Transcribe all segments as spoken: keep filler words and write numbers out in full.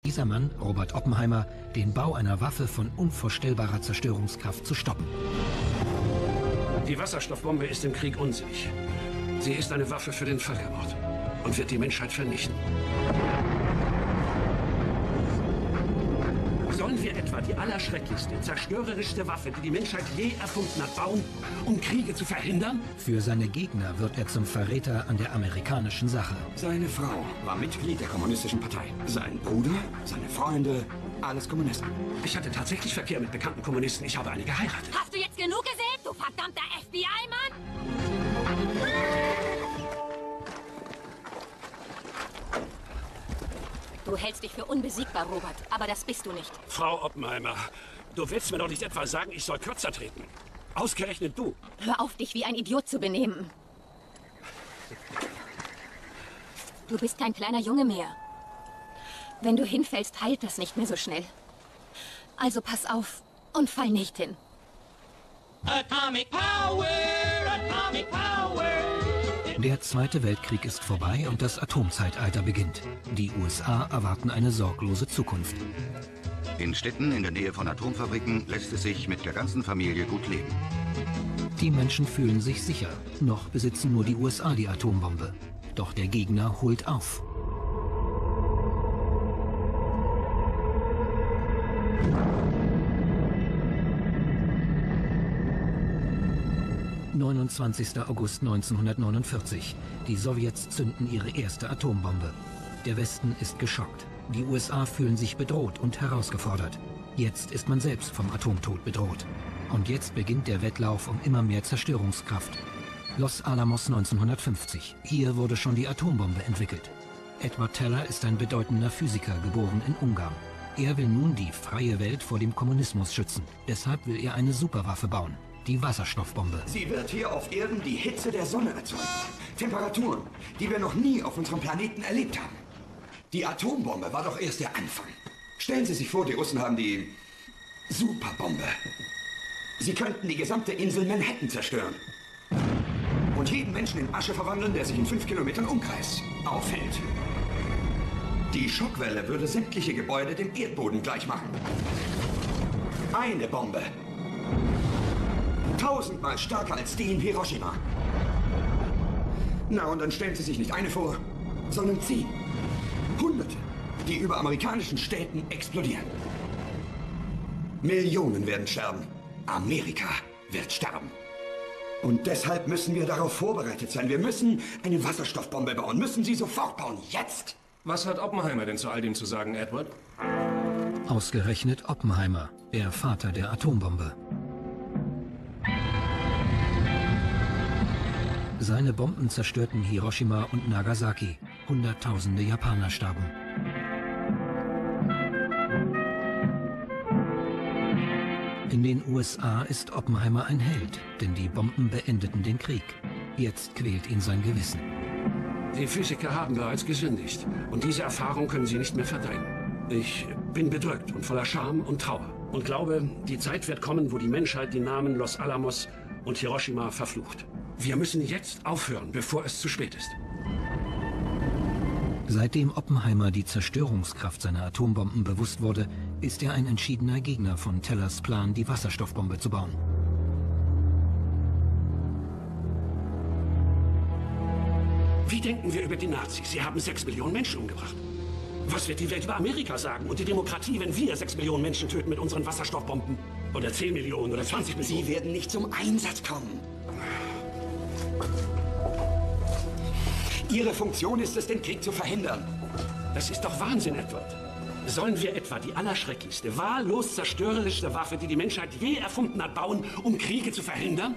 dieser Mann, Robert Oppenheimer, den Bau einer Waffe von unvorstellbarer Zerstörungskraft zu stoppen. Die Wasserstoffbombe ist im Krieg unsinnig. Sie ist eine Waffe für den Völkermord und wird die Menschheit vernichten. Sollen wir etwa die allerschrecklichste, zerstörerischste Waffe, die die Menschheit je erfunden hat, bauen, um Kriege zu verhindern? Für seine Gegner wird er zum Verräter an der amerikanischen Sache. Seine Frau war Mitglied der Kommunistischen Partei. Sein Bruder, seine Freunde, alles Kommunisten. Ich hatte tatsächlich Verkehr mit bekannten Kommunisten. Ich habe eine geheiratet. Hast du jetzt genug gesehen, du verdammter F B I-Mann? Du hältst dich für unbesiegbar, Robert, aber das bist du nicht. Frau Oppenheimer, du willst mir doch nicht etwa sagen, ich soll kürzer treten. Ausgerechnet du. Hör auf, dich wie ein Idiot zu benehmen. Du bist kein kleiner Junge mehr. Wenn du hinfällst, heilt das nicht mehr so schnell. Also pass auf und fall nicht hin. Atomic Power, Atomic Power. Der Zweite Weltkrieg ist vorbei und das Atomzeitalter beginnt. Die U S A erwarten eine sorglose Zukunft. In Städten in der Nähe von Atomfabriken lässt es sich mit der ganzen Familie gut leben. Die Menschen fühlen sich sicher. Noch besitzen nur die U S A die Atombombe. Doch der Gegner holt auf. neunundzwanzigster August neunzehnhundertneunundvierzig. Die Sowjets zünden ihre erste Atombombe. Der Westen ist geschockt. Die U S A fühlen sich bedroht und herausgefordert. Jetzt ist man selbst vom Atomtod bedroht. Und jetzt beginnt der Wettlauf um immer mehr Zerstörungskraft. Los Alamos neunzehnhundertfünfzig. Hier wurde schon die Atombombe entwickelt. Edward Teller ist ein bedeutender Physiker, geboren in Ungarn. Er will nun die freie Welt vor dem Kommunismus schützen. Deshalb will er eine Superwaffe bauen. Die Wasserstoffbombe. Sie wird hier auf Erden die Hitze der Sonne erzeugen. Temperaturen, die wir noch nie auf unserem Planeten erlebt haben. Die Atombombe war doch erst der Anfang. Stellen Sie sich vor, die Russen haben die Superbombe. Sie könnten die gesamte Insel Manhattan zerstören. Und jeden Menschen in Asche verwandeln, der sich in fünf Kilometern Umkreis aufhält. Die Schockwelle würde sämtliche Gebäude dem Erdboden gleich machen. Eine Bombe. Tausendmal stärker als die in Hiroshima. Na, und dann stellen Sie sich nicht eine vor, sondern zehn. Hunderte, die über amerikanischen Städten explodieren. Millionen werden sterben. Amerika wird sterben. Und deshalb müssen wir darauf vorbereitet sein. Wir müssen eine Wasserstoffbombe bauen. Müssen sie sofort bauen. Jetzt! Was hat Oppenheimer denn zu all dem zu sagen, Edward? Ausgerechnet Oppenheimer, der Vater der Atombombe. Seine Bomben zerstörten Hiroshima und Nagasaki. Hunderttausende Japaner starben. In den U S A ist Oppenheimer ein Held, denn die Bomben beendeten den Krieg. Jetzt quält ihn sein Gewissen. Die Physiker haben bereits gesündigt. Und diese Erfahrung können sie nicht mehr verdrängen. Ich bin bedrückt und voller Scham und Trauer. Und glaube, die Zeit wird kommen, wo die Menschheit die Namen Los Alamos und Hiroshima verflucht. Wir müssen jetzt aufhören, bevor es zu spät ist. Seitdem Oppenheimer die Zerstörungskraft seiner Atombomben bewusst wurde, ist er ein entschiedener Gegner von Tellers Plan, die Wasserstoffbombe zu bauen. Wie denken wir über die Nazis? Sie haben sechs Millionen Menschen umgebracht. Was wird die Welt über Amerika sagen und die Demokratie, wenn wir sechs Millionen Menschen töten mit unseren Wasserstoffbomben? Oder zehn Millionen oder zwanzig Millionen? Sie werden nicht zum Einsatz kommen. Ihre Funktion ist es, den Krieg zu verhindern. Das ist doch Wahnsinn, Edward. Sollen wir etwa die allerschrecklichste, wahllos zerstörerischste Waffe, die die Menschheit je erfunden hat, bauen, um Kriege zu verhindern?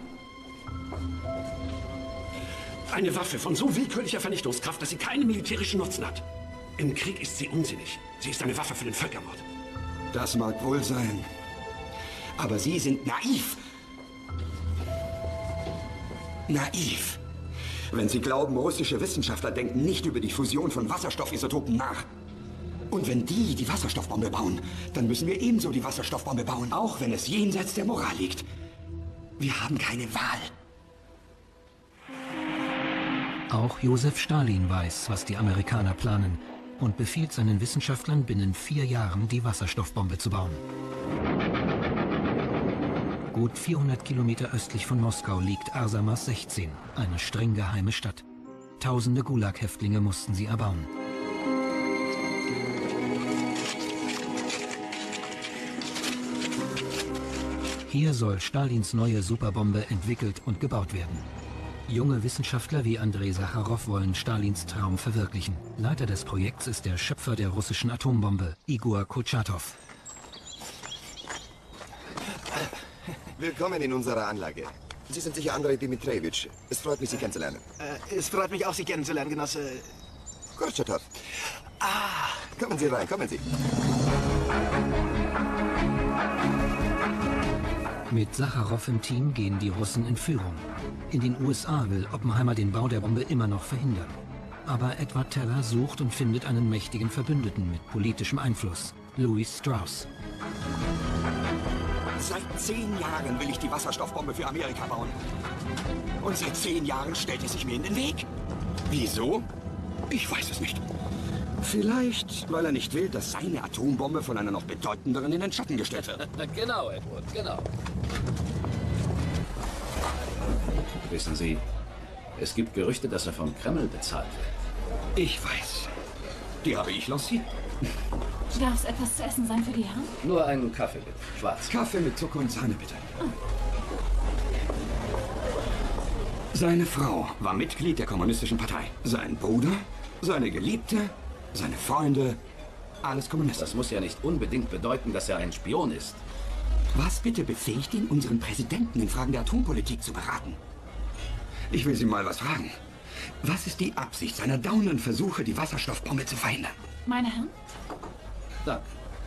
Eine Waffe von so willkürlicher Vernichtungskraft, dass sie keinen militärischen Nutzen hat. Im Krieg ist sie unsinnig. Sie ist eine Waffe für den Völkermord. Das mag wohl sein. Aber Sie sind naiv. Naiv. Wenn Sie glauben, russische Wissenschaftler denken nicht über die Fusion von Wasserstoffisotopen nach. Und wenn die die Wasserstoffbombe bauen, dann müssen wir ebenso die Wasserstoffbombe bauen, auch wenn es jenseits der Moral liegt. Wir haben keine Wahl. Auch Josef Stalin weiß, was die Amerikaner planen. und befiehlt seinen Wissenschaftlern, binnen vier Jahren die Wasserstoffbombe zu bauen. Gut vierhundert Kilometer östlich von Moskau liegt Arsamas sechzehn, eine streng geheime Stadt. Tausende Gulag-Häftlinge mussten sie erbauen. Hier soll Stalins neue Superbombe entwickelt und gebaut werden. Junge Wissenschaftler wie Andrei Sacharow wollen Stalins Traum verwirklichen. Leiter des Projekts ist der Schöpfer der russischen Atombombe, Igor Kurtschatow. Willkommen in unserer Anlage. Sie sind sicher Andrei Dmitrejewitsch. Es freut mich, Sie kennenzulernen. Äh, es freut mich auch, Sie kennenzulernen, Genosse. Kurtschatow. Ah, kommen Sie rein, kommen Sie. Mit Sacharow im Team gehen die Russen in Führung. In den U S A will Oppenheimer den Bau der Bombe immer noch verhindern. Aber Edward Teller sucht und findet einen mächtigen Verbündeten mit politischem Einfluss, Louis Strauss. Seit zehn Jahren will ich die Wasserstoffbombe für Amerika bauen. Und seit zehn Jahren stellt es sich mir in den Weg. Wieso? Ich weiß es nicht. Vielleicht, weil er nicht will, dass seine Atombombe von einer noch bedeutenderen in den Schatten gestellt wird. Genau, Edward, genau. Wissen Sie, es gibt Gerüchte, dass er vom Kreml bezahlt wird. Ich weiß. Die habe ich lanciert. Darf es etwas zu essen sein für die Herren? Nur einen Kaffee mit Schwarz. Kaffee mit Zucker und Sahne, bitte. Oh. Seine Frau war Mitglied der Kommunistischen Partei. Sein Bruder, seine Geliebte, seine Freunde, alles Kommunisten. Das muss ja nicht unbedingt bedeuten, dass er ein Spion ist. Was bitte befähigt ihn, unseren Präsidenten in Fragen der Atompolitik zu beraten? Ich will Sie mal was fragen. Was ist die Absicht seiner dauernden Versuche, die Wasserstoffbombe zu verhindern? Meine Herren? Danke.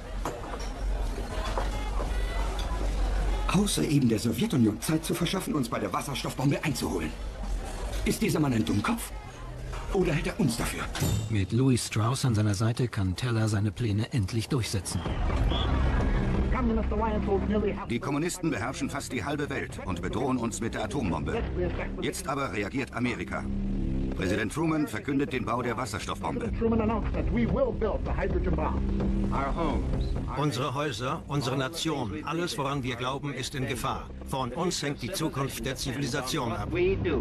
Außer eben der Sowjetunion Zeit zu verschaffen, uns bei der Wasserstoffbombe einzuholen. Ist dieser Mann ein Dummkopf? Oder hält er uns dafür? Mit Louis Strauss an seiner Seite kann Teller seine Pläne endlich durchsetzen. Die Kommunisten beherrschen fast die halbe Welt und bedrohen uns mit der Atombombe. Jetzt aber reagiert Amerika. Präsident Truman verkündet den Bau der Wasserstoffbombe. Unsere Häuser, unsere Nation, alles, woran wir glauben, ist in Gefahr. Von uns hängt die Zukunft der Zivilisation ab.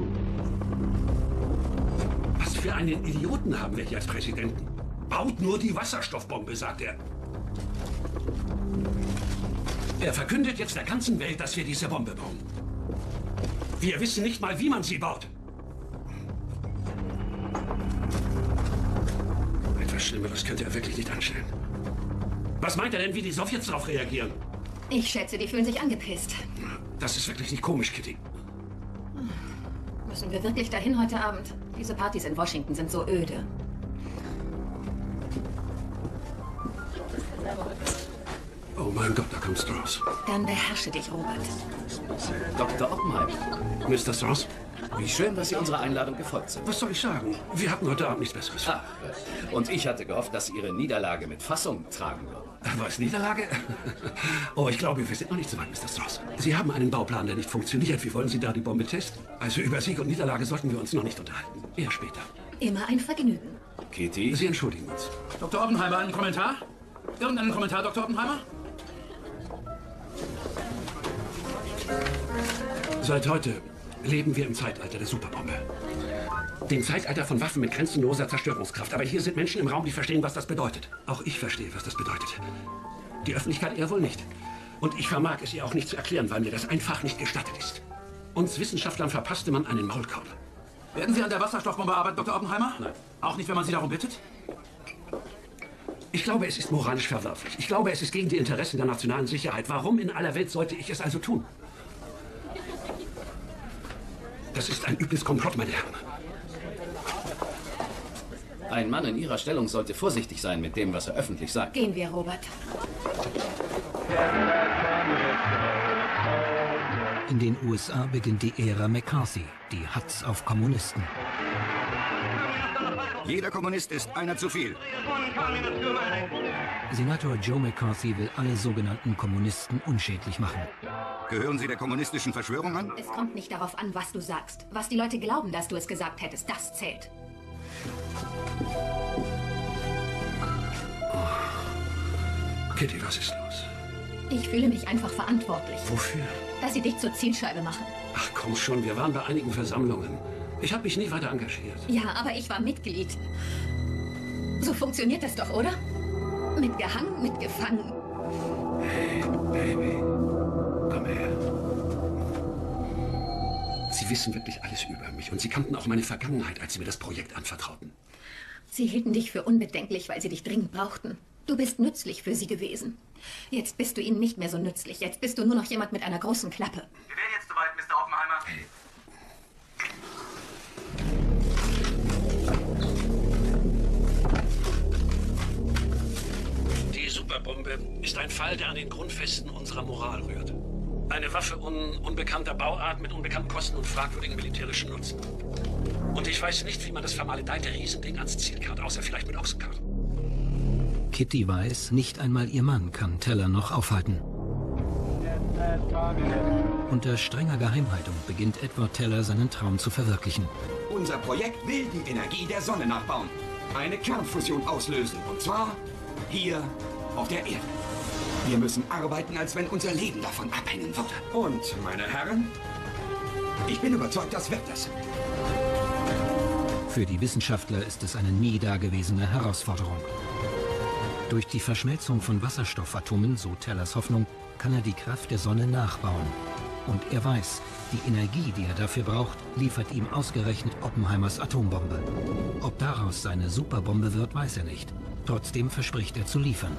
Was für einen Idioten haben wir hier als Präsidenten? Baut nur die Wasserstoffbombe, sagt er. Er verkündet jetzt der ganzen Welt, dass wir diese Bombe bauen. Wir wissen nicht mal, wie man sie baut. Etwas Schlimmeres könnte er wirklich nicht anstellen. Was meint er denn, wie die Sowjets darauf reagieren? Ich schätze, die fühlen sich angepisst. Das ist wirklich nicht komisch, Kitty. Müssen wir wirklich dahin heute Abend? Diese Partys in Washington sind so öde. Oh mein Gott, da kommt Strauss. Dann beherrsche dich, Robert. Doktor Oppenheimer. Mister Strauss? Wie schön, dass Sie unserer Einladung gefolgt sind. Was soll ich sagen? Wir hatten heute Abend nichts Besseres. Ach, und ich hatte gehofft, dass Sie Ihre Niederlage mit Fassung tragen würden. Was, Niederlage? Oh, ich glaube, wir sind noch nicht so weit, Mister Strauss. Sie haben einen Bauplan, der nicht funktioniert. Wie wollen Sie da die Bombe testen? Also über Sieg und Niederlage sollten wir uns noch nicht unterhalten. Eher später. Immer ein Vergnügen. Kitty? Sie entschuldigen uns. Doktor Oppenheimer, einen Kommentar? Irgendeinen Kommentar, Doktor Oppenheimer? Seit heute leben wir im Zeitalter der Superbombe. Dem Zeitalter von Waffen mit grenzenloser Zerstörungskraft. Aber hier sind Menschen im Raum, die verstehen, was das bedeutet. Auch ich verstehe, was das bedeutet. Die Öffentlichkeit eher wohl nicht. Und ich vermag es ihr auch nicht zu erklären, weil mir das einfach nicht gestattet ist. Uns Wissenschaftlern verpasste man einen Maulkorb. Werden Sie an der Wasserstoffbombe arbeiten, Doktor Oppenheimer? Nein. Auch nicht, wenn man Sie darum bittet? Ich glaube, es ist moralisch verwerflich. Ich glaube, es ist gegen die Interessen der nationalen Sicherheit. Warum in aller Welt sollte ich es also tun? Das ist ein übles Komplott, meine Herren. Ein Mann in Ihrer Stellung sollte vorsichtig sein mit dem, was er öffentlich sagt. Gehen wir, Robert. In den U S A beginnt die Ära McCarthy, die Hatz auf Kommunisten. Jeder Kommunist ist einer zu viel. Senator Joe McCarthy will alle sogenannten Kommunisten unschädlich machen. Gehören Sie der kommunistischen Verschwörung an? Es kommt nicht darauf an, was du sagst. Was die Leute glauben, dass du es gesagt hättest, das zählt. Kitty, was ist los? Ich fühle mich einfach verantwortlich. Wofür? Dass sie dich zur Zielscheibe machen. Ach komm schon, wir waren bei einigen Versammlungen. Ich habe mich nie weiter engagiert. Ja, aber ich war Mitglied. So funktioniert das doch, oder? Mitgehangen, mitgefangen. Hey, Baby. Komm her. Sie wissen wirklich alles über mich und Sie kannten auch meine Vergangenheit, als Sie mir das Projekt anvertrauten. Sie hielten dich für unbedenklich, weil sie dich dringend brauchten. Du bist nützlich für sie gewesen. Jetzt bist du ihnen nicht mehr so nützlich. Jetzt bist du nur noch jemand mit einer großen Klappe. Wir wären jetzt soweit, Mister Oppenheimer. Hey. Die Superbombe ist ein Fall, der an den Grundfesten unserer Moral rührt. Eine Waffe un unbekannter Bauart mit unbekannten Kosten und fragwürdigen militärischen Nutzen. Und ich weiß nicht, wie man das vermaledeite Riesending ans Ziel karrt, außer vielleicht mit Ochsenkarren. Kitty weiß, nicht einmal ihr Mann kann Teller noch aufhalten. Unter strenger Geheimhaltung beginnt Edward Teller seinen Traum zu verwirklichen. Unser Projekt will die Energie der Sonne nachbauen. Eine Kernfusion auslösen. Und zwar hier auf der Erde. Wir müssen arbeiten, als wenn unser Leben davon abhängen würde. Und, meine Herren, ich bin überzeugt, das wird es. Für die Wissenschaftler ist es eine nie dagewesene Herausforderung. Durch die Verschmelzung von Wasserstoffatomen, so Tellers Hoffnung, kann er die Kraft der Sonne nachbauen. Und er weiß, die Energie, die er dafür braucht, liefert ihm ausgerechnet Oppenheimers Atombombe. Ob daraus seine Superbombe wird, weiß er nicht. Trotzdem verspricht er zu liefern.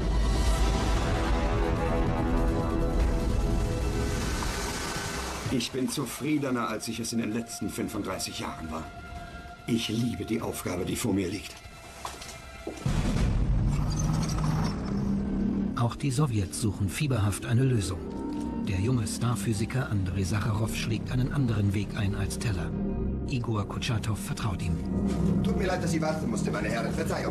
Ich bin zufriedener, als ich es in den letzten fünfunddreißig Jahren war. Ich liebe die Aufgabe, die vor mir liegt. Auch die Sowjets suchen fieberhaft eine Lösung. Der junge Starphysiker Andrei Sacharow schlägt einen anderen Weg ein als Teller. Igor Kurtschatow vertraut ihm. Tut mir leid, dass ich warten musste, meine Herren. Verzeihung.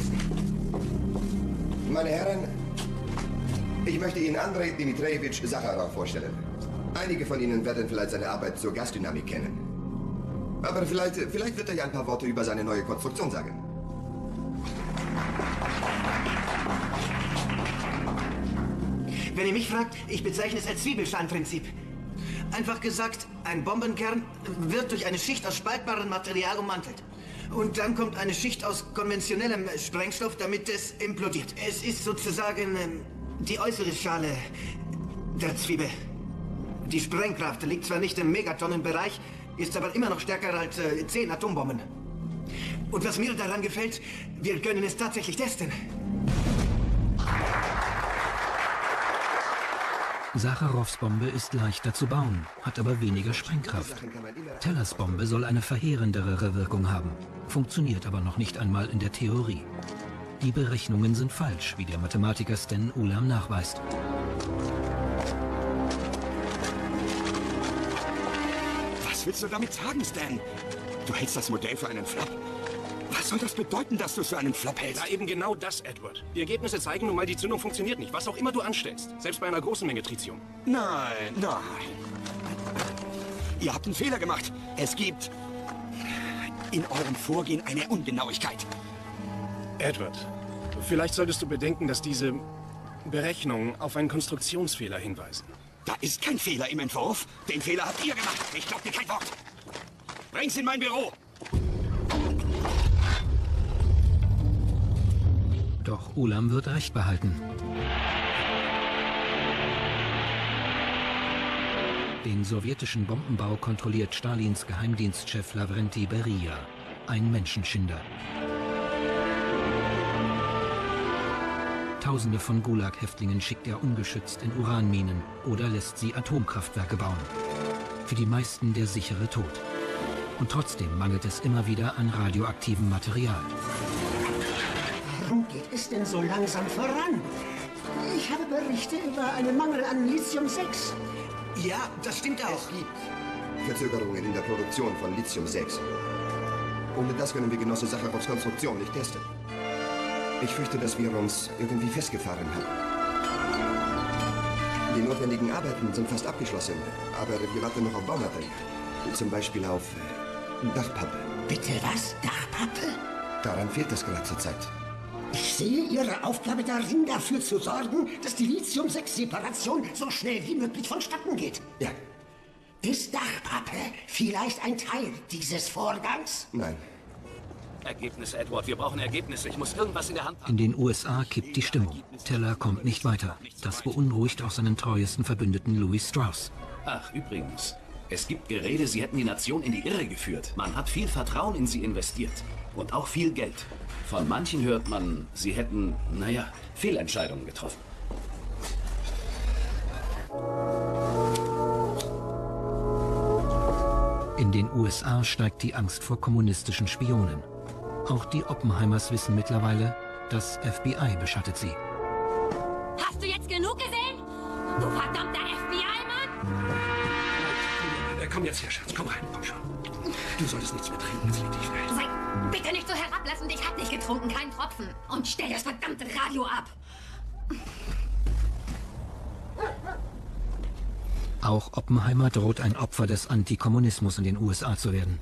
Meine Herren, ich möchte Ihnen Andrei Dmitrejewitsch Sacharow vorstellen. Einige von Ihnen werden vielleicht seine Arbeit zur Gasdynamik kennen. Aber vielleicht, vielleicht wird er ja ein paar Worte über seine neue Konstruktion sagen. Wenn ihr mich fragt, ich bezeichne es als Zwiebelsteinprinzip. Einfach gesagt, ein Bombenkern wird durch eine Schicht aus spaltbarem Material ummantelt. Und dann kommt eine Schicht aus konventionellem Sprengstoff, damit es implodiert. Es ist sozusagen ähm, die äußere Schale der Zwiebel. Die Sprengkraft liegt zwar nicht im Megatonnenbereich, ist aber immer noch stärker als äh, zehn Atombomben. Und was mir daran gefällt, wir können es tatsächlich testen. Sacharows Bombe ist leichter zu bauen, hat aber weniger Sprengkraft. Tellers Bombe soll eine verheerendere Wirkung haben, funktioniert aber noch nicht einmal in der Theorie. Die Berechnungen sind falsch, wie der Mathematiker Stan Ulam nachweist. Was willst du damit sagen, Stan? Du hältst das Modell für einen Flop? Was soll das bedeuten, dass du es für einen Flop hältst? Ja, eben genau das, Edward. Die Ergebnisse zeigen nun mal, die Zündung funktioniert nicht, was auch immer du anstellst. Selbst bei einer großen Menge Tritium. Nein, nein. Ihr habt einen Fehler gemacht. Es gibt in eurem Vorgehen eine Ungenauigkeit. Edward, vielleicht solltest du bedenken, dass diese Berechnungen auf einen Konstruktionsfehler hinweisen. Da ist kein Fehler im Entwurf. Den Fehler habt ihr gemacht. Ich glaub dir kein Wort. Bring's in mein Büro. Doch Ulam wird Recht behalten. Den sowjetischen Bombenbau kontrolliert Stalins Geheimdienstchef Lavrenti Beria, ein Menschenschinder. Tausende von Gulag-Häftlingen schickt er ungeschützt in Uranminen oder lässt sie Atomkraftwerke bauen. Für die meisten der sichere Tod. Und trotzdem mangelt es immer wieder an radioaktivem Material. Warum geht es denn so langsam voran? Ich habe Berichte über einen Mangel an Lithium sechs. Ja, das stimmt auch. Es gibt Verzögerungen in der Produktion von Lithium sechs. Ohne das können wir Genosse Sacharows Konstruktion nicht testen. Ich fürchte, dass wir uns irgendwie festgefahren haben. Die notwendigen Arbeiten sind fast abgeschlossen, aber wir warten noch auf Baumaterial. Zum Beispiel auf äh, Dachpappe. Bitte was? Dachpappe? Daran fehlt es gerade zur Zeit. Ich sehe Ihre Aufgabe darin, dafür zu sorgen, dass die Lithium sechs Separation so schnell wie möglich vonstatten geht. Ja. Ist Dachpappe vielleicht ein Teil dieses Vorgangs? Nein. Ergebnisse, Edward. Wir brauchen Ergebnisse. Ich muss irgendwas in der Hand haben. In den U S A kippt die Stimmung. Teller kommt nicht weiter. Das beunruhigt auch seinen treuesten Verbündeten Louis Strauss. Ach, übrigens. Es gibt Gerede, Sie hätten die Nation in die Irre geführt. Man hat viel Vertrauen in Sie investiert. Und auch viel Geld. Von manchen hört man, Sie hätten, naja, Fehlentscheidungen getroffen. In den U S A steigt die Angst vor kommunistischen Spionen. Auch die Oppenheimers wissen mittlerweile, das F B I beschattet sie. Hast du jetzt genug gesehen? Du verdammter F B I-Mann! Komm jetzt her, Schatz. Komm rein, komm schon. Du solltest nichts mehr trinken, jetzt leg dich fest. Sei bitte nicht so herablassend, ich hab nicht getrunken, kein Tropfen. Und stell das verdammte Radio ab. Auch Oppenheimer droht ein Opfer des Antikommunismus in den U S A zu werden.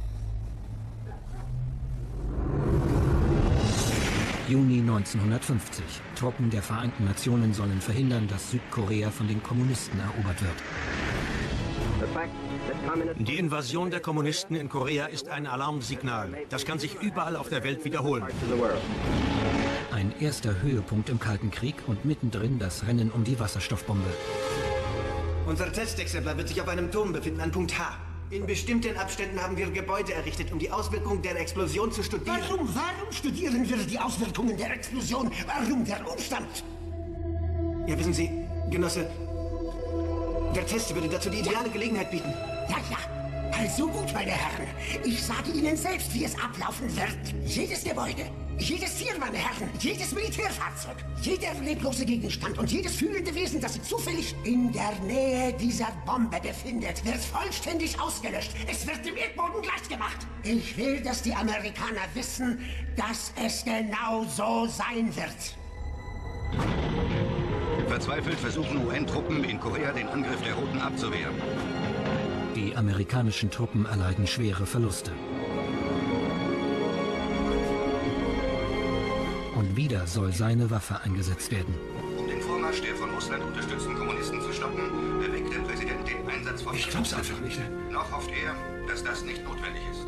Juni neunzehnhundertfünfzig. Truppen der Vereinten Nationen sollen verhindern, dass Südkorea von den Kommunisten erobert wird. Die Invasion der Kommunisten in Korea ist ein Alarmsignal. Das kann sich überall auf der Welt wiederholen. Ein erster Höhepunkt im Kalten Krieg und mittendrin das Rennen um die Wasserstoffbombe. Unser Testexemplar wird sich auf einem Turm befinden, an Punkt H. In bestimmten Abständen haben wir Gebäude errichtet, um die Auswirkungen der Explosion zu studieren. Warum, warum studieren wir die Auswirkungen der Explosion? Warum der Umstand? Ja, wissen Sie, Genosse, der Test würde dazu die ideale Gelegenheit bieten. Ja, ja. Also gut, meine Herren. Ich sage Ihnen selbst, wie es ablaufen wird. Jedes Gebäude, jedes Tier, meine Herren, jedes Militärfahrzeug, jeder leblose Gegenstand und jedes fühlende Wesen, das sich zufällig in der Nähe dieser Bombe befindet, wird vollständig ausgelöscht. Es wird dem Erdboden gleichgemacht. Ich will, dass die Amerikaner wissen, dass es genau so sein wird. Verzweifelt versuchen U N-Truppen in Korea den Angriff der Roten abzuwehren. Die amerikanischen Truppen erleiden schwere Verluste. Und wieder soll seine Waffe eingesetzt werden. Um den Vormarsch der von Russland unterstützten Kommunisten zu stoppen, erwägt der Präsident den Einsatz von... Ich glaub's einfach nicht. Noch hofft er, dass das nicht notwendig ist.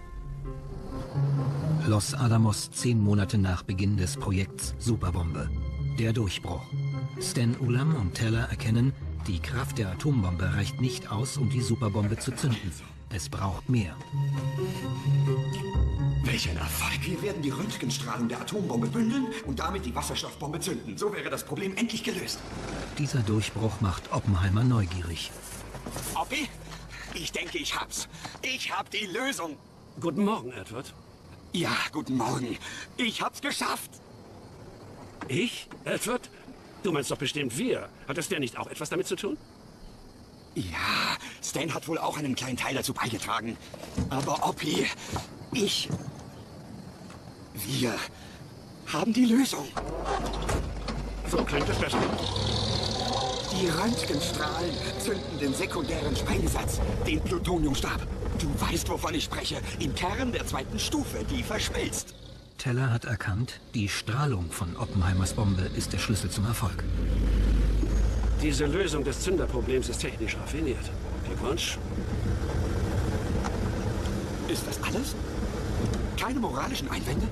Los Alamos, zehn Monate nach Beginn des Projekts Superbombe. Der Durchbruch. Stan Ulam und Teller erkennen, die Kraft der Atombombe reicht nicht aus, um die Superbombe zu zünden. Es braucht mehr. Welch ein Erfolg! Wir werden die Röntgenstrahlung der Atombombe bündeln und damit die Wasserstoffbombe zünden. So wäre das Problem endlich gelöst. Dieser Durchbruch macht Oppenheimer neugierig. Oppi, ich denke, ich hab's. Ich hab die Lösung. Guten Morgen, Edward. Ja, guten Morgen. Ich hab's geschafft. Ich? Edward? Du meinst doch bestimmt wir. Hat das der nicht auch etwas damit zu tun? Ja, Stan hat wohl auch einen kleinen Teil dazu beigetragen. Aber Oppi, ich... Wir haben die Lösung. So klingt es besser. Die Röntgenstrahlen zünden den sekundären Sprengsatz, den Plutoniumstab. Du weißt, wovon ich spreche. Im Kern der zweiten Stufe, die verschmilzt. Teller hat erkannt, die Strahlung von Oppenheimers Bombe ist der Schlüssel zum Erfolg. Diese Lösung des Zünderproblems ist technisch raffiniert. Glückwunsch. Ist das alles? Keine moralischen Einwände?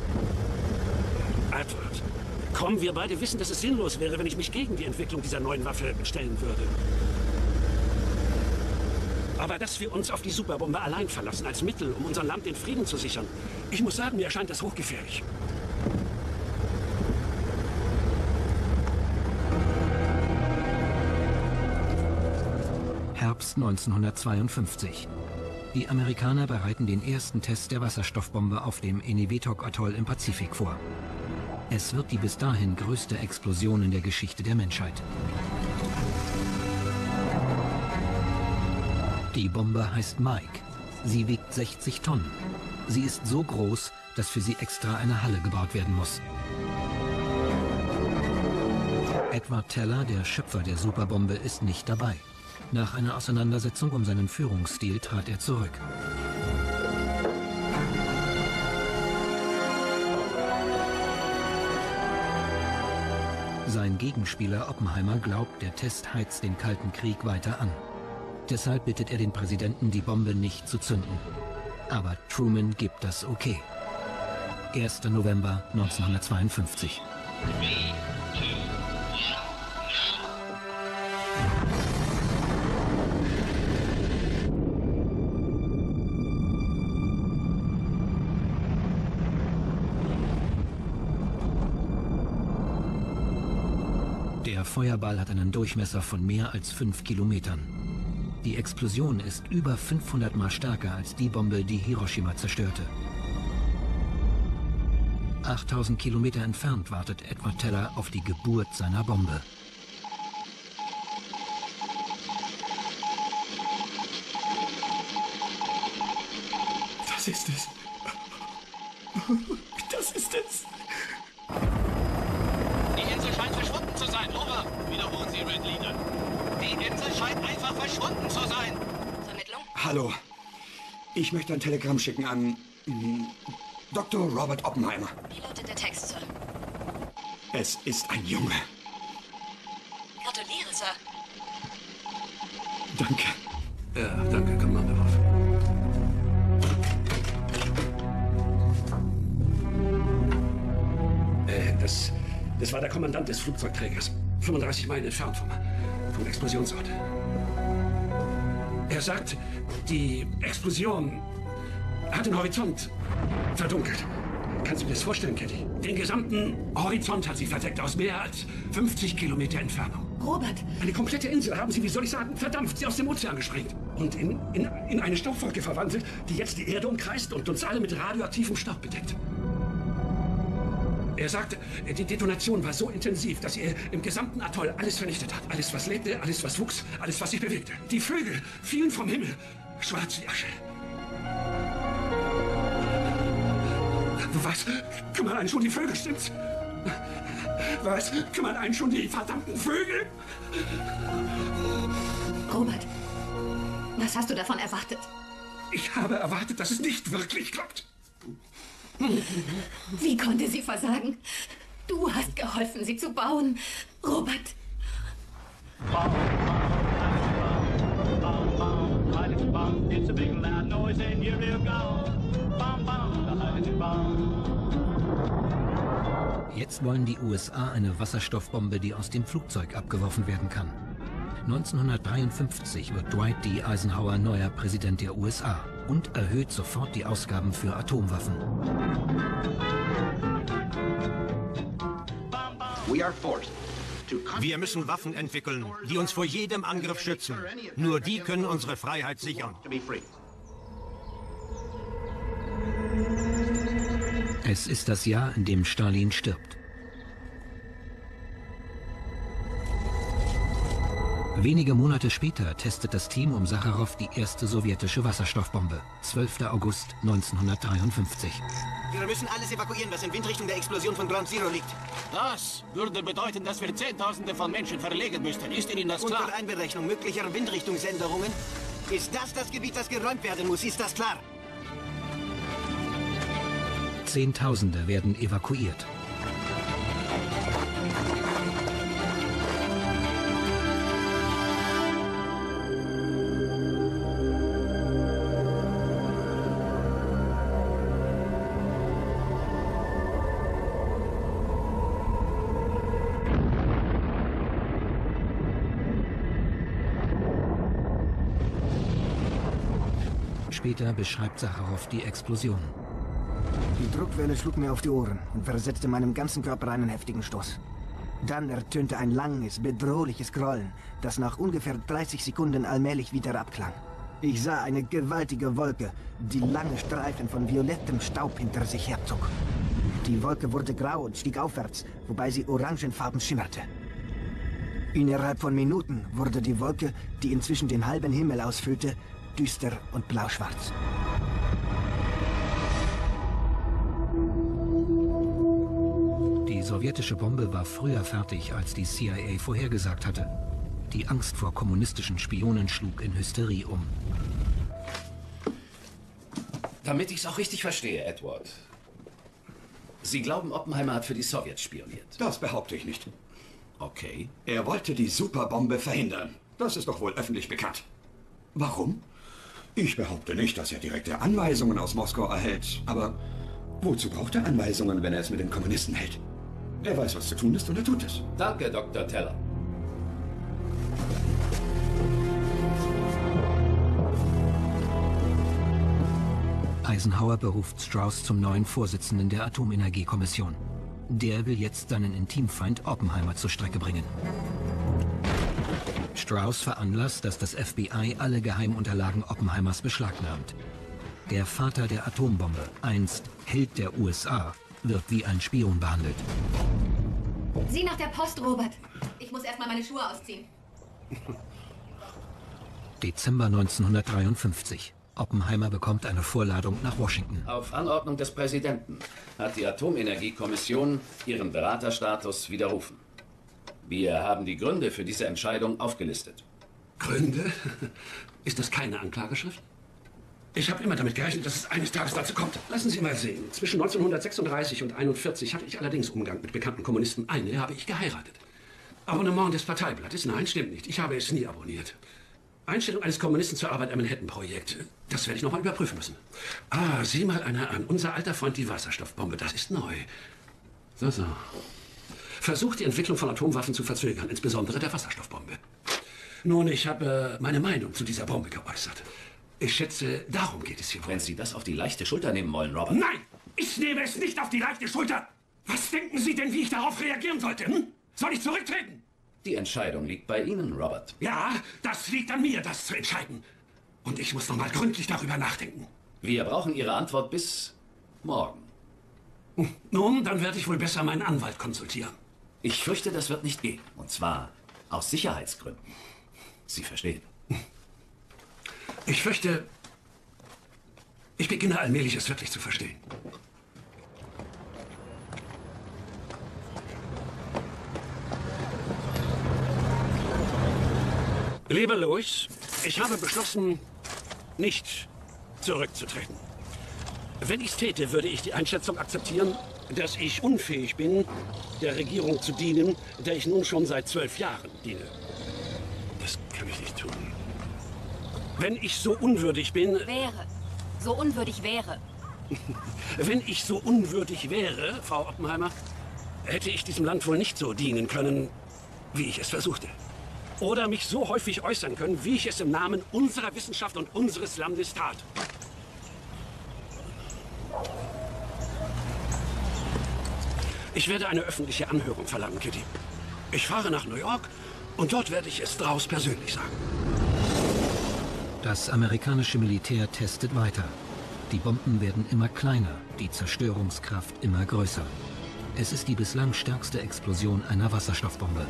Edward, komm, wir beide wissen, dass es sinnlos wäre, wenn ich mich gegen die Entwicklung dieser neuen Waffe stellen würde. Aber dass wir uns auf die Superbombe allein verlassen, als Mittel, um unserem Land den Frieden zu sichern, ich muss sagen, mir erscheint das hochgefährlich. Herbst neunzehnhundertzweiundfünfzig. Die Amerikaner bereiten den ersten Test der Wasserstoffbombe auf dem Eniwetok-Atoll im Pazifik vor. Es wird die bis dahin größte Explosion in der Geschichte der Menschheit. Die Bombe heißt Mike. Sie wiegt sechzig Tonnen. Sie ist so groß, dass für sie extra eine Halle gebaut werden muss. Edward Teller, der Schöpfer der Superbombe, ist nicht dabei. Nach einer Auseinandersetzung um seinen Führungsstil trat er zurück. Sein Gegenspieler Oppenheimer glaubt, der Test heizt den Kalten Krieg weiter an. Deshalb bittet er den Präsidenten, die Bombe nicht zu zünden. Aber Truman gibt das okay. erster November neunzehnhundertzweiundfünfzig. Der Feuerball hat einen Durchmesser von mehr als fünf Kilometern. Die Explosion ist über fünfhundert Mal stärker als die Bombe, die Hiroshima zerstörte. achttausend Kilometer entfernt wartet Edward Teller auf die Geburt seiner Bombe. Das ist es. Das ist es. Die Insel scheint verschwunden zu sein. Over. Wiederholen Sie, Red Leader. Die Insel scheint einfach verschwunden zu sein. Vermittlung? Hallo. Ich möchte ein Telegramm schicken an mm, Doktor Robert Oppenheimer. Wie lautet der Text, Sir? Es ist ein Junge. Gratuliere, Sir. Danke. Ja, danke, Kommandeur. Äh, das, das war der Kommandant des Flugzeugträgers. fünfunddreißig Meilen entfernt vom, vom Explosionsort. Er sagt, die Explosion hat den Horizont verdunkelt. Kannst du dir das vorstellen, Kitty? Den gesamten Horizont hat sie verdeckt, aus mehr als fünfzig Kilometer Entfernung. Robert! Eine komplette Insel haben sie, wie soll ich sagen, verdampft, sie aus dem Ozean gesprengt. Und in, in, in eine Staubwolke verwandelt, die jetzt die Erde umkreist und uns alle mit radioaktivem Staub bedeckt. Er sagte, die Detonation war so intensiv, dass sie im gesamten Atoll alles vernichtet hat. Alles, was lebte, alles, was wuchs, alles, was sich bewegte. Die Vögel fielen vom Himmel, schwarz wie Asche. Was? Kümmern einen schon die Vögel, stimmt's? Was? Kümmern einen schon die verdammten Vögel? Robert, was hast du davon erwartet? Ich habe erwartet, dass es nicht wirklich klappt. Wie konnte sie versagen? Du hast geholfen, sie zu bauen, Robert. Jetzt wollen die U S A eine Wasserstoffbombe, die aus dem Flugzeug abgeworfen werden kann. neunzehnhundertdreiundfünfzig wird Dwight D. Eisenhower neuer Präsident der U S A und erhöht sofort die Ausgaben für Atomwaffen. Wir müssen Waffen entwickeln, die uns vor jedem Angriff schützen. Nur die können unsere Freiheit sichern. Es ist das Jahr, in dem Stalin stirbt. Wenige Monate später testet das Team um Sacharow die erste sowjetische Wasserstoffbombe. zwölfter August neunzehnhundertdreiundfünfzig. Wir müssen alles evakuieren, was in Windrichtung der Explosion von Ground Zero liegt. Das würde bedeuten, dass wir Zehntausende von Menschen verlegen müssten. Ist Ihnen das klar? Unter Einberechnung möglicher Windrichtungsänderungen ist das das Gebiet, das geräumt werden muss. Ist das klar? Zehntausende werden evakuiert. Später beschreibt Sacharow die Explosion. Die Druckwelle schlug mir auf die Ohren und versetzte meinem ganzen Körper einen heftigen Stoß. Dann ertönte ein langes, bedrohliches Grollen, das nach ungefähr dreißig Sekunden allmählich wieder abklang. Ich sah eine gewaltige Wolke, die lange Streifen von violettem Staub hinter sich herzog. Die Wolke wurde grau und stieg aufwärts, wobei sie orangenfarben schimmerte. Innerhalb von Minuten wurde die Wolke, die inzwischen den halben Himmel ausfüllte, düster und blauschwarz. Die sowjetische Bombe war früher fertig, als die C I A vorhergesagt hatte. Die Angst vor kommunistischen Spionen schlug in Hysterie um. Damit ich es auch richtig verstehe, Edward. Sie glauben, Oppenheimer hat für die Sowjets spioniert? Das behaupte ich nicht. Okay. Er wollte die Superbombe verhindern. Das ist doch wohl öffentlich bekannt. Warum? Ich behaupte nicht, dass er direkte Anweisungen aus Moskau erhält. Aber wozu braucht er Anweisungen, wenn er es mit den Kommunisten hält? Er weiß, was zu tun ist und er tut es. Danke, Doktor Teller. Eisenhower beruft Strauss zum neuen Vorsitzenden der Atomenergiekommission. Der will jetzt seinen Intimfeind Oppenheimer zur Strecke bringen. Strauss veranlasst, dass das F B I alle Geheimunterlagen Oppenheimers beschlagnahmt. Der Vater der Atombombe, einst Held der U S A, wird wie ein Spion behandelt. Sieh nach der Post, Robert. Ich muss erstmal meine Schuhe ausziehen. Dezember neunzehnhundertdreiundfünfzig. Oppenheimer bekommt eine Vorladung nach Washington. Auf Anordnung des Präsidenten hat die Atomenergiekommission ihren Beraterstatus widerrufen. Wir haben die Gründe für diese Entscheidung aufgelistet. Gründe? Ist das keine Anklageschrift? Ich habe immer damit gerechnet, dass es eines Tages dazu kommt. Lassen Sie mal sehen. Zwischen neunzehnhundertsechsunddreißig und einundvierzig hatte ich allerdings Umgang mit bekannten Kommunisten. Eine habe ich geheiratet. Abonnement des Parteiblattes? Nein, stimmt nicht. Ich habe es nie abonniert. Einstellung eines Kommunisten zur Arbeit am Manhattan-Projekt. Das werde ich nochmal überprüfen müssen. Ah, sieh mal einer an. Unser alter Freund, die Wasserstoffbombe. Das ist neu. So, so. Versucht, die Entwicklung von Atomwaffen zu verzögern, insbesondere der Wasserstoffbombe. Nun, ich habe äh, meine Meinung zu dieser Bombe geäußert. Ich schätze, darum geht es hier wohl. Wenn Sie das auf die leichte Schulter nehmen wollen, Robert... Nein! Ich nehme es nicht auf die leichte Schulter! Was denken Sie denn, wie ich darauf reagieren sollte? Hm? Soll ich zurücktreten? Die Entscheidung liegt bei Ihnen, Robert. Ja, das liegt an mir, das zu entscheiden. Und ich muss noch mal gründlich darüber nachdenken. Wir brauchen Ihre Antwort bis morgen. Nun, dann werde ich wohl besser meinen Anwalt konsultieren. Ich fürchte, das wird nicht gehen. Und zwar aus Sicherheitsgründen. Sie verstehen. Ich fürchte, ich beginne allmählich, es wirklich zu verstehen. Lieber Louis, ich habe beschlossen, nicht zurückzutreten. Wenn ich es täte, würde ich die Einschätzung akzeptieren, dass ich unfähig bin, der Regierung zu dienen, der ich nun schon seit zwölf Jahren diene. Das kann ich nicht tun. Wenn ich so unwürdig bin... Wäre. So unwürdig wäre. Wenn ich so unwürdig wäre, Frau Oppenheimer, hätte ich diesem Land wohl nicht so dienen können, wie ich es versuchte. Oder mich so häufig äußern können, wie ich es im Namen unserer Wissenschaft und unseres Landes tat. Ich werde eine öffentliche Anhörung verlangen, Kitty. Ich fahre nach New York und dort werde ich es Strauss persönlich sagen. Das amerikanische Militär testet weiter. Die Bomben werden immer kleiner, die Zerstörungskraft immer größer. Es ist die bislang stärkste Explosion einer Wasserstoffbombe.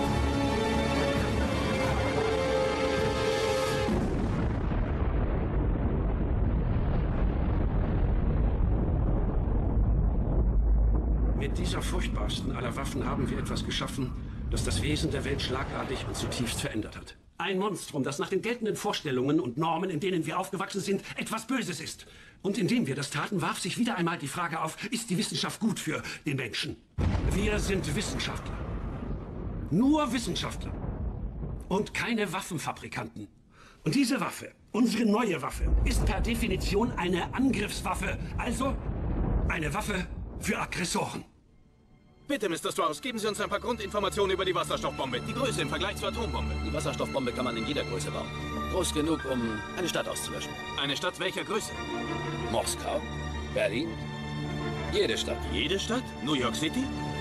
Mit dieser furchtbarsten aller Waffen haben wir etwas geschaffen, das das Wesen der Welt schlagartig und zutiefst verändert hat. Ein Monstrum, das nach den geltenden Vorstellungen und Normen, in denen wir aufgewachsen sind, etwas Böses ist. Und indem wir das taten, warf sich wieder einmal die Frage auf, ist die Wissenschaft gut für den Menschen? Wir sind Wissenschaftler. Nur Wissenschaftler. Und keine Waffenfabrikanten. Und diese Waffe, unsere neue Waffe, ist per Definition eine Angriffswaffe. Also eine Waffe für Aggressoren. Bitte, Mister Strauss, geben Sie uns ein paar Grundinformationen über die Wasserstoffbombe. Die Größe im Vergleich zur Atombombe. Die Wasserstoffbombe kann man in jeder Größe bauen. Groß genug, um eine Stadt auszulöschen. Eine Stadt welcher Größe? Moskau, Berlin, jede Stadt. Jede Stadt? New York City?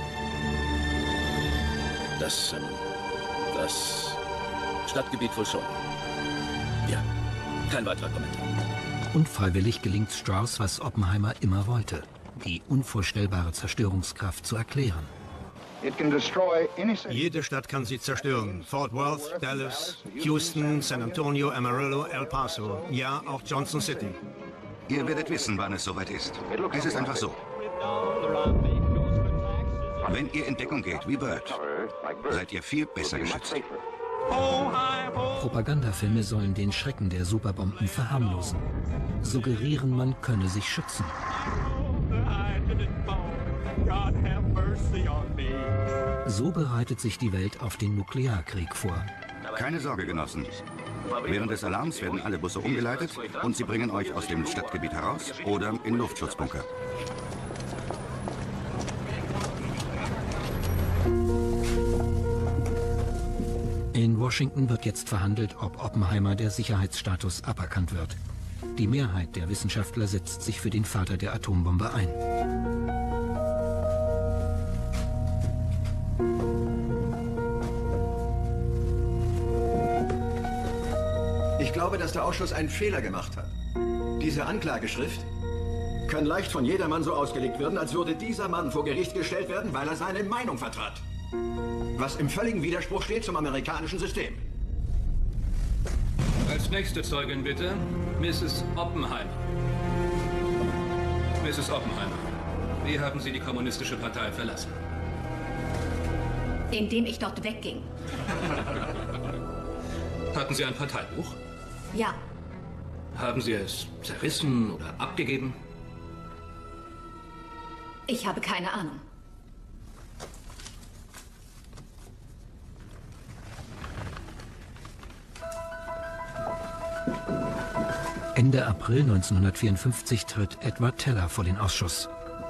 Das, ähm, das Stadtgebiet wohl schon. Ja, kein weiterer Kommentar. Unfreiwillig gelingt Strauss, was Oppenheimer immer wollte: die unvorstellbare Zerstörungskraft zu erklären. Jede Stadt kann sie zerstören. Fort Worth, Dallas, Houston, San Antonio, Amarillo, El Paso. Ja, auch Johnson City. Ihr werdet wissen, wann es soweit ist. Es ist einfach so. Wenn ihr in Deckung geht, wie Bird, seid ihr viel besser geschützt. Propagandafilme sollen den Schrecken der Superbomben verharmlosen. Suggerieren, man könne sich schützen. So bereitet sich die Welt auf den Nuklearkrieg vor. Keine Sorge, Genossen. Während des Alarms werden alle Busse umgeleitet und sie bringen euch aus dem Stadtgebiet heraus oder in Luftschutzbunker. In Washington wird jetzt verhandelt, ob Oppenheimer der Sicherheitsstatus aberkannt wird. Die Mehrheit der Wissenschaftler setzt sich für den Vater der Atombombe ein. Ich glaube, dass der Ausschuss einen Fehler gemacht hat. Diese Anklageschrift kann leicht von jedermann so ausgelegt werden, als würde dieser Mann vor Gericht gestellt werden, weil er seine Meinung vertrat. Was im völligen Widerspruch steht zum amerikanischen System. Als nächste Zeugin bitte, Misses Oppenheimer. Misses Oppenheimer, wie haben Sie die Kommunistische Partei verlassen? Indem ich dort wegging. Hatten Sie ein Parteibuch? Ja. Haben Sie es zerrissen oder abgegeben? Ich habe keine Ahnung. Ende April neunzehnhundertvierundfünfzig tritt Edward Teller vor den Ausschuss.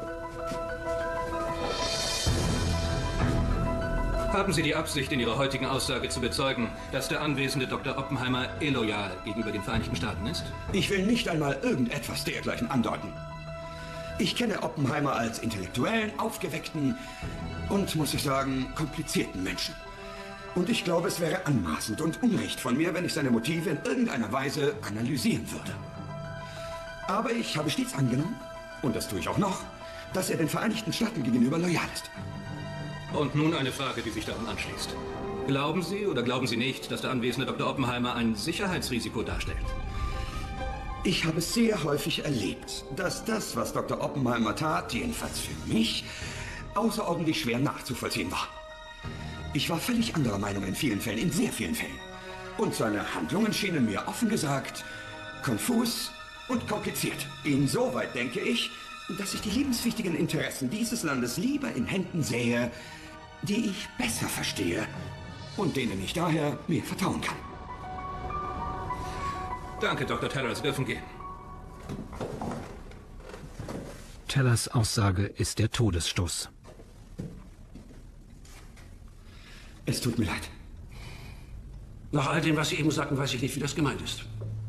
Haben Sie die Absicht, in Ihrer heutigen Aussage zu bezeugen, dass der anwesende Doktor Oppenheimer illoyal gegenüber den Vereinigten Staaten ist? Ich will nicht einmal irgendetwas dergleichen andeuten. Ich kenne Oppenheimer als intellektuellen, aufgeweckten und, muss ich sagen, komplizierten Menschen. Und ich glaube, es wäre anmaßend und unrecht von mir, wenn ich seine Motive in irgendeiner Weise analysieren würde. Aber ich habe stets angenommen, und das tue ich auch noch, dass er den Vereinigten Staaten gegenüber loyal ist. Und nun eine Frage, die sich daran anschließt. Glauben Sie oder glauben Sie nicht, dass der anwesende Doktor Oppenheimer ein Sicherheitsrisiko darstellt? Ich habe sehr häufig erlebt, dass das, was Doktor Oppenheimer tat, jedenfalls für mich, außerordentlich schwer nachzuvollziehen war. Ich war völlig anderer Meinung in vielen Fällen, in sehr vielen Fällen. Und seine Handlungen schienen mir offen gesagt konfus und kompliziert. Insoweit denke ich, dass ich die lebenswichtigen Interessen dieses Landes lieber in Händen sähe, die ich besser verstehe und denen ich daher mehr vertrauen kann. Danke, Doktor Teller, Sie dürfen gehen. Tellers Aussage ist der Todesstoß. Es tut mir leid. Nach all dem, was Sie eben sagten, weiß ich nicht, wie das gemeint ist.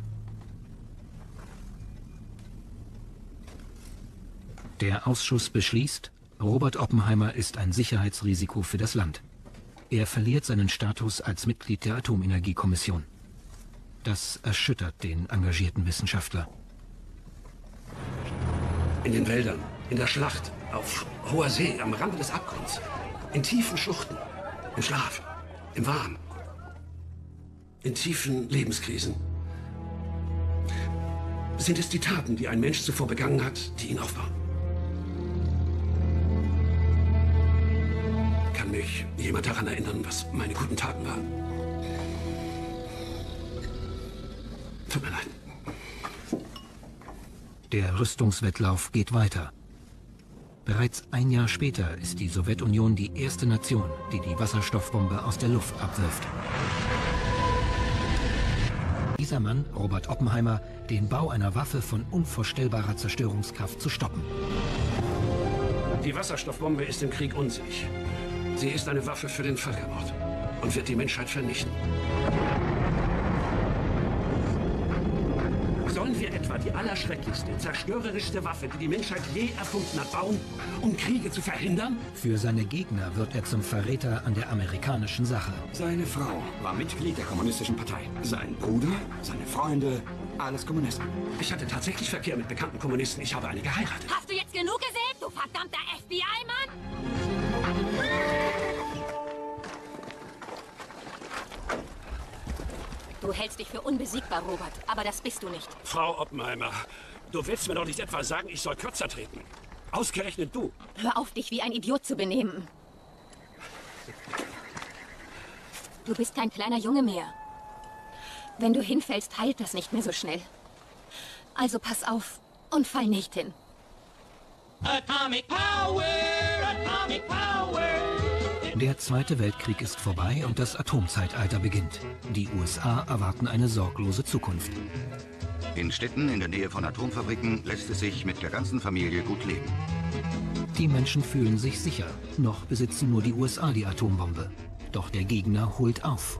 Der Ausschuss beschließt, Robert Oppenheimer ist ein Sicherheitsrisiko für das Land. Er verliert seinen Status als Mitglied der Atomenergiekommission. Das erschüttert den engagierten Wissenschaftler. In den Wäldern, in der Schlacht, auf hoher See, am Rande des Abgrunds, in tiefen Schluchten, im Schlaf, im Wahn, in tiefen Lebenskrisen. Sind es die Taten, die ein Mensch zuvor begangen hat, die ihn aufbauen? Kann mich jemand daran erinnern, was meine guten Taten waren? Tut mir leid. Der Rüstungswettlauf geht weiter. Bereits ein Jahr später ist die Sowjetunion die erste Nation, die die Wasserstoffbombe aus der Luft abwirft. Dieser Mann, Robert Oppenheimer, den Bau einer Waffe von unvorstellbarer Zerstörungskraft zu stoppen. Die Wasserstoffbombe ist im Krieg unsinnig. Sie ist eine Waffe für den Völkermord und wird die Menschheit vernichten. Sollen wir etwa die allerschrecklichste, zerstörerischste Waffe, die die Menschheit je erfunden hat, bauen, um Kriege zu verhindern? Für seine Gegner wird er zum Verräter an der amerikanischen Sache. Seine Frau war Mitglied der Kommunistischen Partei. Sein Bruder, seine Freunde, alles Kommunisten. Ich hatte tatsächlich Verkehr mit bekannten Kommunisten. Ich habe eine geheiratet. Hast du jetzt genug gesehen, du verdammter F B I-Mann? Du hältst dich für unbesiegbar, Robert, aber das bist du nicht. Frau Oppenheimer, du willst mir doch nicht etwa sagen, ich soll kürzer treten. Ausgerechnet du. Hör auf, dich wie ein Idiot zu benehmen. Du bist kein kleiner Junge mehr. Wenn du hinfällst, heilt das nicht mehr so schnell. Also pass auf und fall nicht hin. Atomic power, atomic power. Der Zweite Weltkrieg ist vorbei und das Atomzeitalter beginnt. Die U S A erwarten eine sorglose Zukunft. In Städten in der Nähe von Atomfabriken lässt es sich mit der ganzen Familie gut leben. Die Menschen fühlen sich sicher. Noch besitzen nur die U S A die Atombombe. Doch der Gegner holt auf.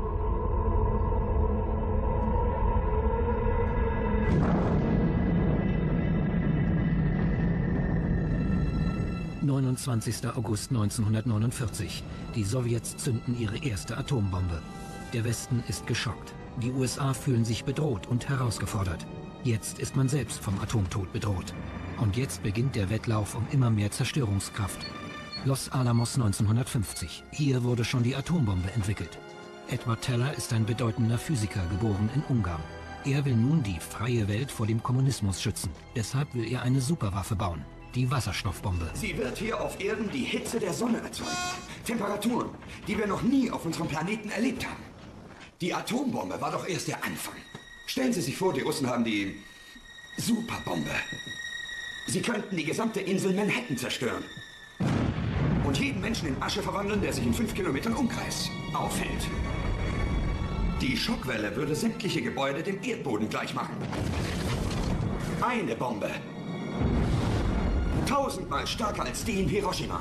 neunundzwanzigster August neunzehnhundertneunundvierzig. Die Sowjets zünden ihre erste Atombombe. Der Westen ist geschockt. Die U S A fühlen sich bedroht und herausgefordert. Jetzt ist man selbst vom Atomtod bedroht. Und jetzt beginnt der Wettlauf um immer mehr Zerstörungskraft. Los Alamos neunzehnhundertfünfzig. Hier wurde schon die Atombombe entwickelt. Edward Teller ist ein bedeutender Physiker, geboren in Ungarn. Er will nun die freie Welt vor dem Kommunismus schützen. Deshalb will er eine Superwaffe bauen. Die Wasserstoffbombe. Sie wird hier auf Erden die Hitze der Sonne erzeugen. Temperaturen, die wir noch nie auf unserem Planeten erlebt haben. Die Atombombe war doch erst der Anfang. Stellen Sie sich vor, die Russen haben die Superbombe. Sie könnten die gesamte Insel Manhattan zerstören. Und jeden Menschen in Asche verwandeln, der sich in fünf Kilometern Umkreis aufhält. Die Schockwelle würde sämtliche Gebäude dem Erdboden gleich machen. Eine Bombe. Tausendmal stärker als die in Hiroshima.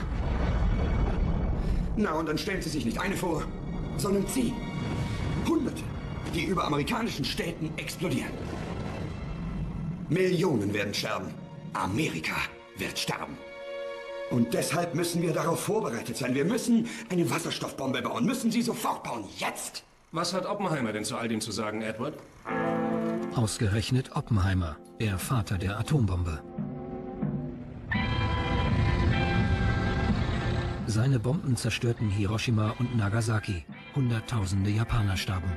Na, und dann stellen Sie sich nicht eine vor, sondern zehn. Hunderte, die über amerikanischen Städten explodieren. Millionen werden sterben. Amerika wird sterben. Und deshalb müssen wir darauf vorbereitet sein. Wir müssen eine Wasserstoffbombe bauen. Müssen sie sofort bauen. Jetzt! Was hat Oppenheimer denn zu all dem zu sagen, Edward? Ausgerechnet Oppenheimer, der Vater der Atombombe. Seine Bomben zerstörten Hiroshima und Nagasaki. Hunderttausende Japaner starben.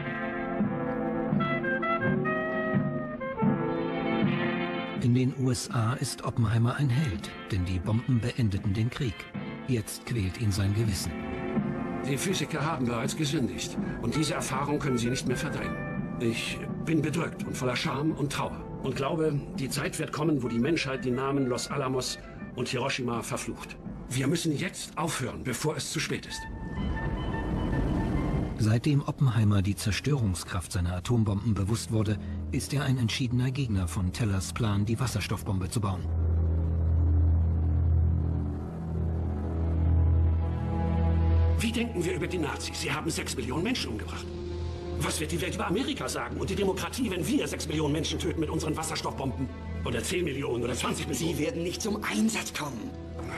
In den U S A ist Oppenheimer ein Held, denn die Bomben beendeten den Krieg. Jetzt quält ihn sein Gewissen. Die Physiker haben bereits gesündigt. Und diese Erfahrung können sie nicht mehr verdrängen. Ich bin bedrückt und voller Scham und Trauer. Und glaube, die Zeit wird kommen, wo die Menschheit die Namen Los Alamos und Hiroshima verflucht. Wir müssen jetzt aufhören, bevor es zu spät ist. Seitdem Oppenheimer die Zerstörungskraft seiner Atombomben bewusst wurde, ist er ein entschiedener Gegner von Tellers Plan, die Wasserstoffbombe zu bauen. Wie denken wir über die Nazis? Sie haben sechs Millionen Menschen umgebracht. Was wird die Welt über Amerika sagen und die Demokratie, wenn wir sechs Millionen Menschen töten mit unseren Wasserstoffbomben? Oder zehn Millionen oder zwanzig Millionen? Sie werden nicht zum Einsatz kommen.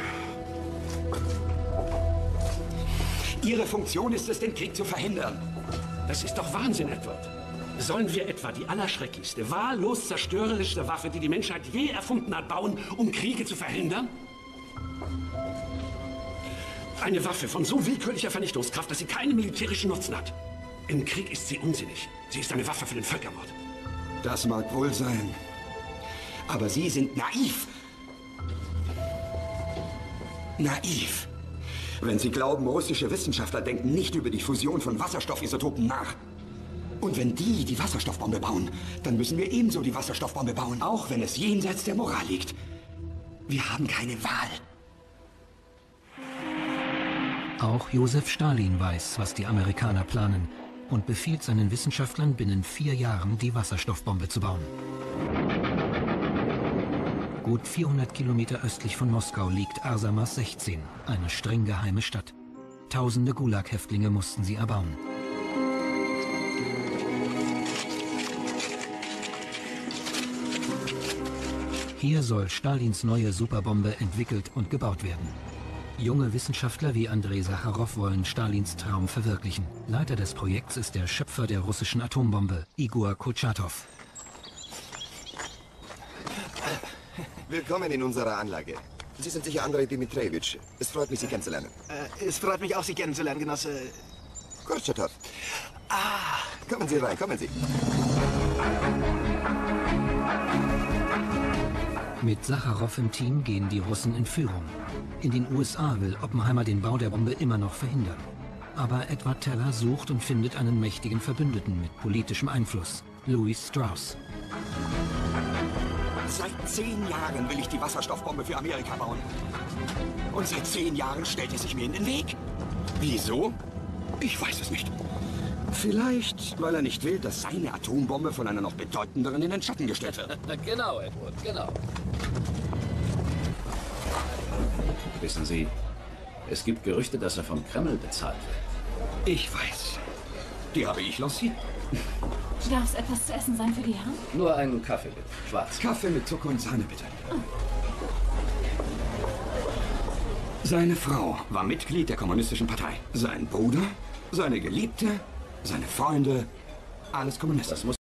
Ihre Funktion ist es, den Krieg zu verhindern. Das ist doch Wahnsinn, Edward. Sollen wir etwa die allerschrecklichste, wahllos zerstörerischste Waffe, die die Menschheit je erfunden hat, bauen, um Kriege zu verhindern? Eine Waffe von so willkürlicher Vernichtungskraft, dass sie keinen militärischen Nutzen hat. Im Krieg ist sie unsinnig. Sie ist eine Waffe für den Völkermord. Das mag wohl sein. Aber Sie sind naiv. Naiv. Wenn Sie glauben, russische Wissenschaftler denken nicht über die Fusion von Wasserstoffisotopen nach. Und wenn die die Wasserstoffbombe bauen, dann müssen wir ebenso die Wasserstoffbombe bauen, auch wenn es jenseits der Moral liegt. Wir haben keine Wahl. Auch Josef Stalin weiß, was die Amerikaner planen und befiehlt seinen Wissenschaftlern, binnen vier Jahren die Wasserstoffbombe zu bauen. Gut vierhundert Kilometer östlich von Moskau liegt Arsamas sechzehn, eine streng geheime Stadt. Tausende Gulag-Häftlinge mussten sie erbauen. Hier soll Stalins neue Superbombe entwickelt und gebaut werden. Junge Wissenschaftler wie Andrei Sacharow wollen Stalins Traum verwirklichen. Leiter des Projekts ist der Schöpfer der russischen Atombombe, Igor Kurtschatow. Willkommen in unserer Anlage. Sie sind sicher Andrei Dmitrejewitsch. Es freut mich, Sie kennenzulernen. Äh, es freut mich auch, Sie kennenzulernen, Genosse. Kurtschatow. Ah! Kommen Sie rein, kommen Sie. Mit Sacharow im Team gehen die Russen in Führung. In den U S A will Oppenheimer den Bau der Bombe immer noch verhindern. Aber Edward Teller sucht und findet einen mächtigen Verbündeten mit politischem Einfluss, Louis Strauss. Seit zehn Jahren will ich die Wasserstoffbombe für Amerika bauen. Und seit zehn Jahren stellt er sich mir in den Weg. Wieso? Ich weiß es nicht. Vielleicht, weil er nicht will, dass seine Atombombe von einer noch bedeutenderen in den Schatten gestellt wird. Genau, Edward, genau. Wissen Sie, es gibt Gerüchte, dass er vom Kreml bezahlt wird. Ich weiß. Die habe ich lanciert. Darf es etwas zu essen sein für die Herren? Nur einen Kaffee, bitte. Schwarz. Kaffee mit Zucker und Sahne, bitte. Seine Frau war Mitglied der Kommunistischen Partei. Sein Bruder, seine Geliebte, seine Freunde, alles Kommunisten.